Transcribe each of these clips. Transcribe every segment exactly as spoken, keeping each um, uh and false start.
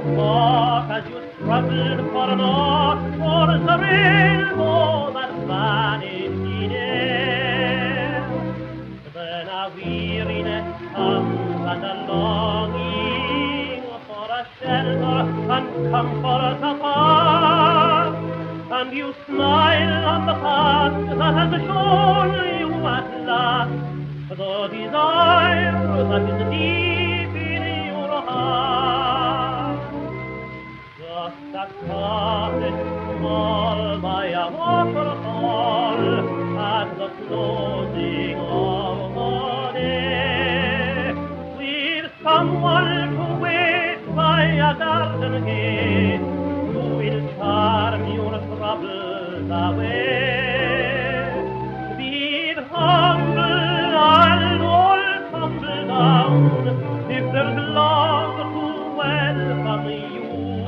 thought as you struggled for naught towards the rainbow that vanished in air. Then a weariness comes and a longing for a shelter and comfort apart, and you smile on the past that has shown you at last the desire that is deep in your heart. Just a cottage small by a waterfall at the closing of the day, with someone to wait by a garden gate who will charm your troubles away. Be it humble and all tumble down, if there's love to welcome you.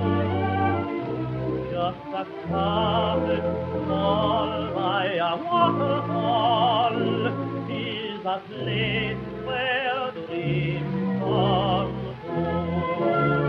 Just a cottage small by a waterfall is a place where dreams come true.